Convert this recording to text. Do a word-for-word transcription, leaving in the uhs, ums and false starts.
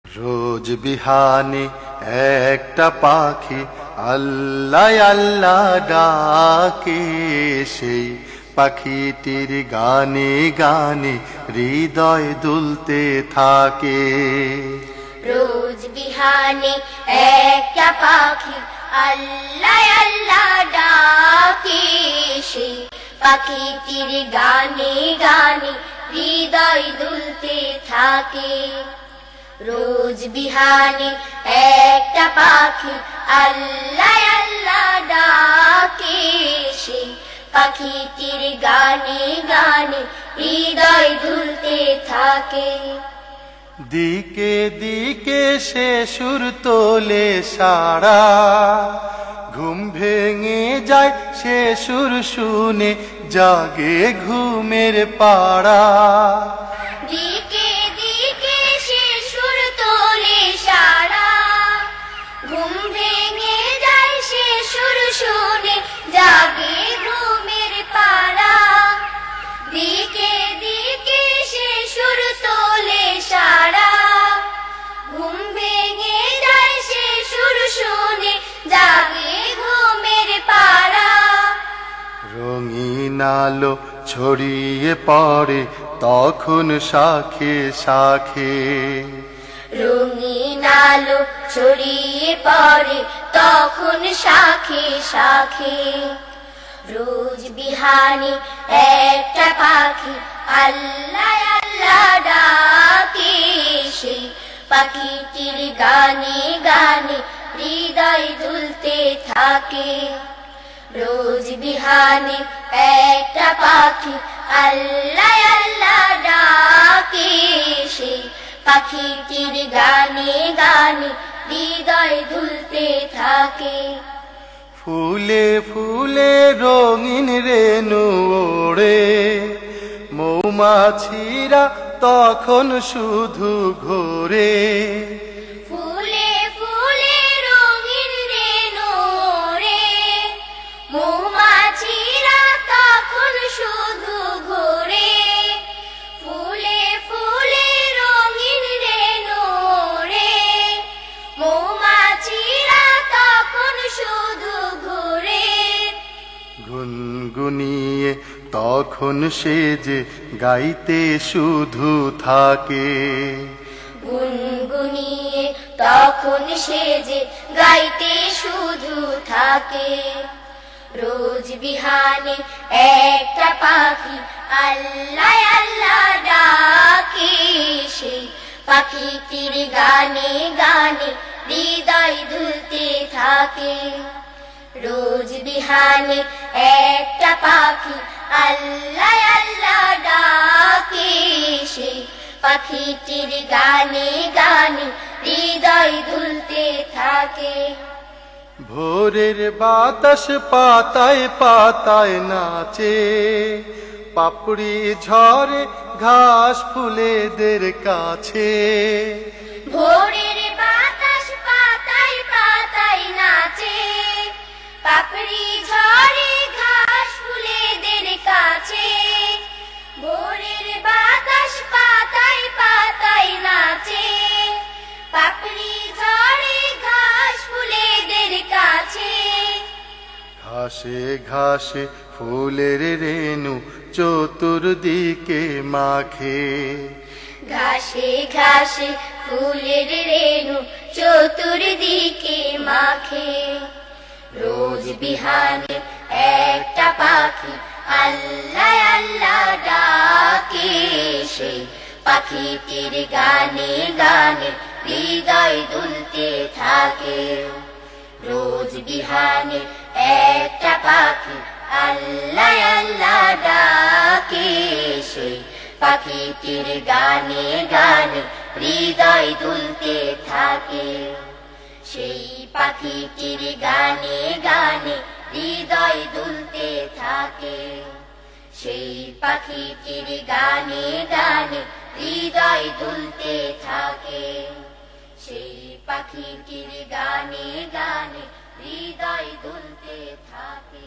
রোজ বিহানে একটা পাখি আল্লাহ আল্লাহ ডাকে, সেই পাখিটির গানে গানে হৃদয় দুলতে থাকে। রোজ বিহানে একটা পাখি আল্লাহ আল্লাহ ডাকে, সেই পাখিটির গানে গানে হৃদয় দুলতে থাকে। রোজ বিহানে একটা পাখি আল্লাহ আল্লাহ ডাকে, সেই পাখিটির গানে গানে হৃদয় দুলতে থাকে। দিকে দিকে সে সুর তোলে সারা, ঘুম ভেঙে যায় সে সুর শুনে জাগে ঘুমের পাড়া। দিকে দিকে সে সুর তোলে সারা, ঘুম ভেঙে যায় সে সুর শুনে জাগে ঘুমের পাড়া। দিকে দিকে সে সুর তোলে সারা, ঘুম ভেঙে যায় সে সুর শুনে জাগে ঘুমের পাড়া। রঙিন আলো ছড়িয়ে পড়ে তখন শাখে শাখে, রঙিন আলো ছড়িয়ে পড়ে তখন শাখে শাখে। রোজ বিহানে একটা পাখি আল্লাহ আল্লাহ ডাকে, সেই পাখিটির গানে গানে হৃদয় দুলতে থাকে। রোজ বিহানে একটা পাখি আল্লাহ আল্লাহ ডাকে, সেই পাখিটির গানে গানে হৃদয় দুলতে থাকে। ফুলে ফুলে রঙিন রেণু ওড়ে, মৌমাছিরা তখন শুধু ঘোরে। ফুলে ফুলে রঙিন রেণু ওড়ে, মৌমাছিরা তখন শুধু ঘোরে। ফুলে ফুলে রঙিন রেণু ওড়ে, মৌমাছিরা তখন শুধু ঘোরে। গুনগুনিয়ে তখন সে যে গাইতে শুধু থাকে, গুনগুনিয়ে তখন সে যে গাইতে শুধু থাকে। রোজ বিহানে একটা পাখি আল্লাহ আল্লাহ ডাকে, সেই পাখিটির গানে গানে হৃদয় দুলতে থাকে। রোজ বিহানে একটা পাখি আল্লাহ আল্লাহ ডাকে, সেই পাখিটির গানে গানে হৃদয় দুলতে থাকে। ভোরের বাতাস পাতায় পাতায় নাচে, পাপড়ি ঝরে ঘাস ফুলেদের কাছে। ভোরের বাতাস পাতায় পাতায় নাচে, পাপড়ি ঝরে ঘাস ফুলেদের কাছে। ভোরের বাতাস পাতায় পাতায় নাচে, পাপড়ি ঝরে ঘাস ফুলেদের কাছে। ঘাসে ঘাসে ফুলের রেণু চতুর্দিকে মাখে, ঘাসে ঘাসে ফুলের রেণু চতুর্দিকে মাখে। রোজ বিহানে একটা পাখি আল্লাহ আল্লাহ ডাকে, সেই পাখিটির গানে গানে হৃদয় দুলতে থাকে। রোজ বিহানে একটা পাখি আল্লাহ আল্লাহ ডাকে, সেই পাখিটির গানে গানে হৃদয় দুলতে থাকে। সেই পাখিটির গানে গানে হৃদয় দুলতে থাকে। সেই পাখিটির গানে গানে হৃদয় দুলতে থাকে। সেই পাখিটির গানে গানে হৃদয় দুলতে থাকে।